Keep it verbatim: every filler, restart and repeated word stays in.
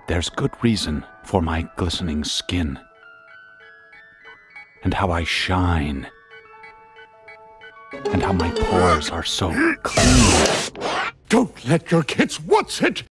There's good reason for my glistening skin, and how I shine, and how my pores are so clean. Don't let your kids what's it